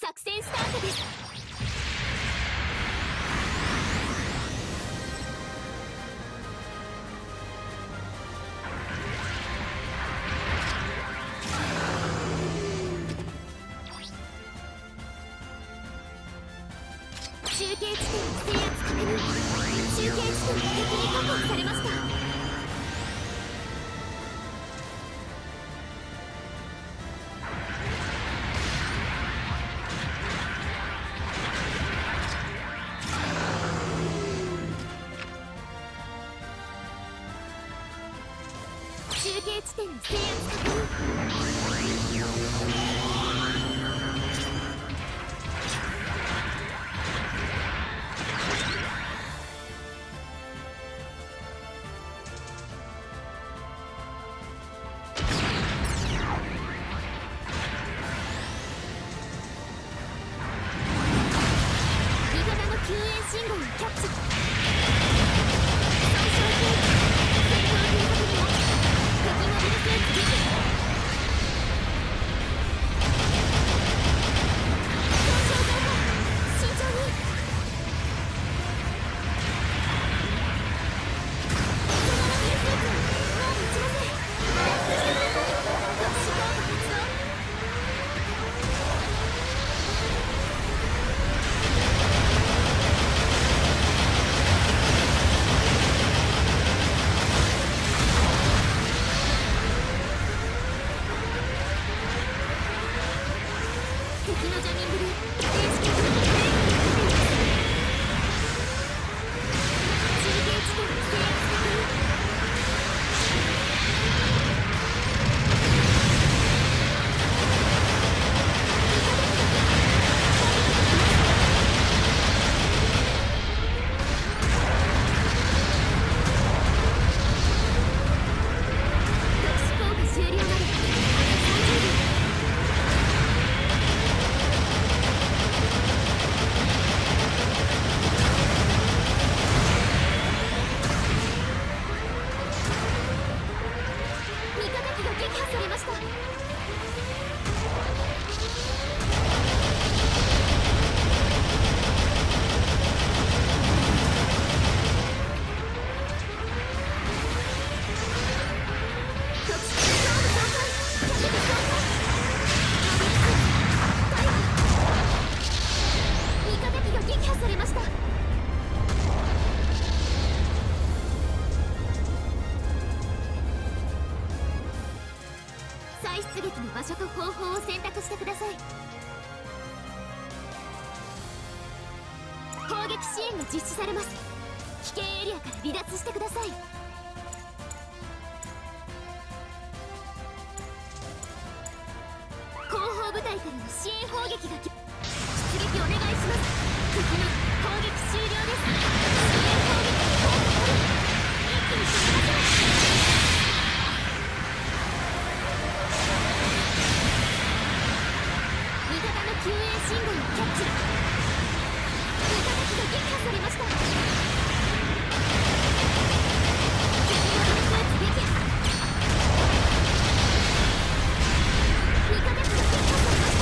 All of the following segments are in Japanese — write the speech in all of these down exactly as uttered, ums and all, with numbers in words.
作戦スタートです。中継地点制圧確認。中継地点が敵に確保されました。中継地点の制圧確認。信号をキャッチ。損傷兵器戦闘継続にも敵モビルスーツ撃破。損傷増加。慎重に。そのモビルスーツもう撃ちません。特殊効果発動。敵のジャミングで停止局面にブレーキがかかっています。中継地点の制圧確認。特殊効果終了まであとさんじゅうびょう。撃破されました。特殊装備増産、脚部増産。モビルスーツ大破。味方機が撃破されました。再出撃の場所と方法を選択してください。攻撃支援が実施されます。危険エリアから離脱してください。後方部隊からの支援砲撃がき出撃お願いします。敵の攻撃終了です。支援砲撃に効果あり。一気に進みましょう。味方の救援信号をキャッチ。味方機が撃破されました。敵モビルスーツ撃破。味方機が撃破されました。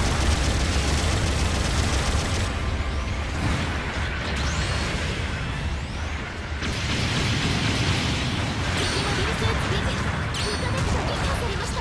敵モビルスーツ撃破。味方機が撃破されました。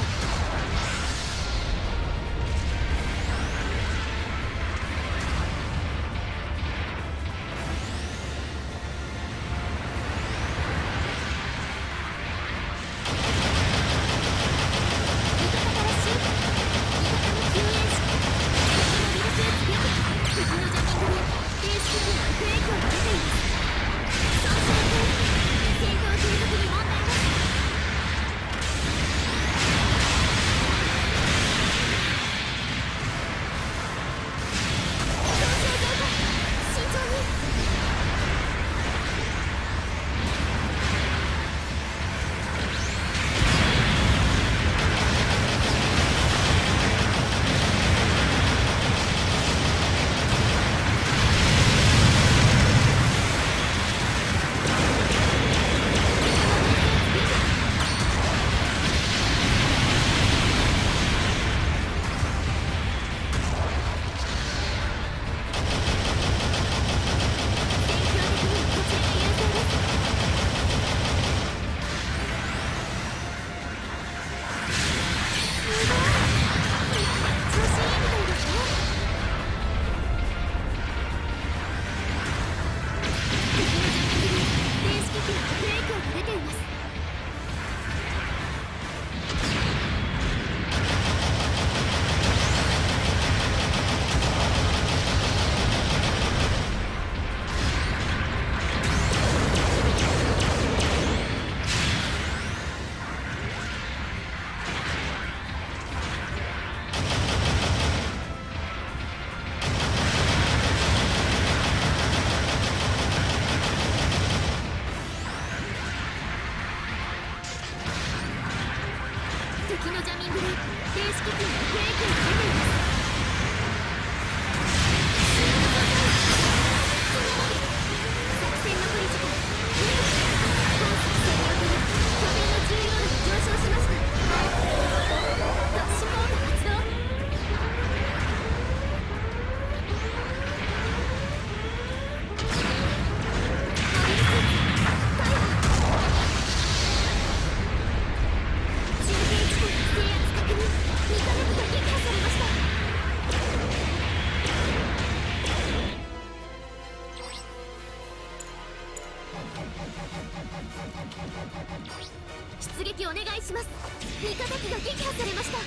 お願いします。味方機が撃破されました。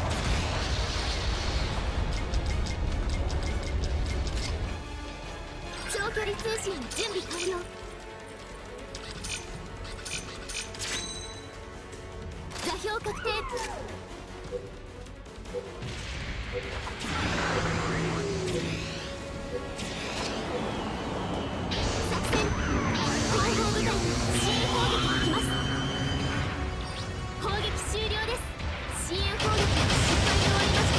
長距離通信の準備完了。座標確定。作戦後方部隊に支援砲撃が来ます。砲撃終了です。支援砲撃が失敗に終わりました。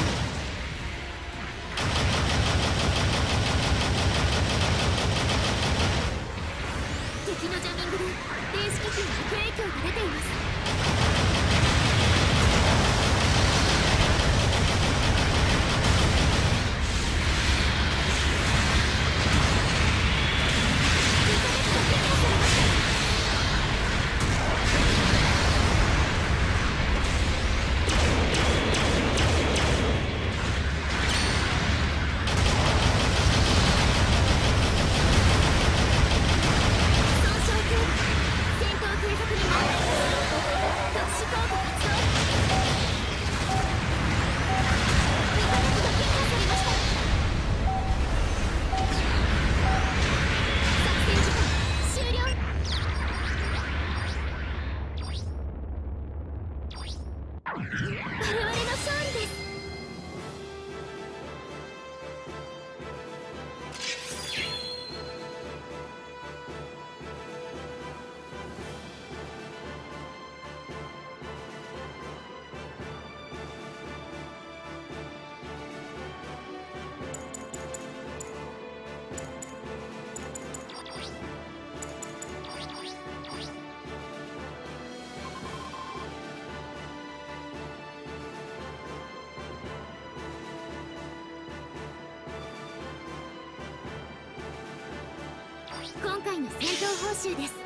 敵のジャミングで電子機器に悪影響が出ています。今回の戦闘報酬です。